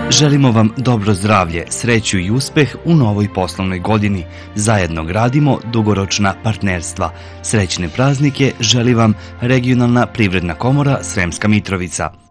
Želimo vam dobro zdravlje, sreću i uspeh u novoj poslovnoj godini. Zajedno gradimo dugoročna partnerstva. Srećne praznike želi vam Regionalna privredna komora Sremska Mitrovica.